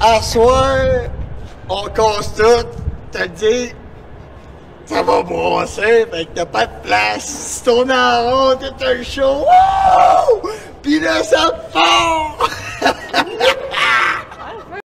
À soir, on casse tout. T'as dit, ça va brasser, fait que t'as pas de place. Tu tournes en rond, t'es un show. Wouh! Pis là, ça part!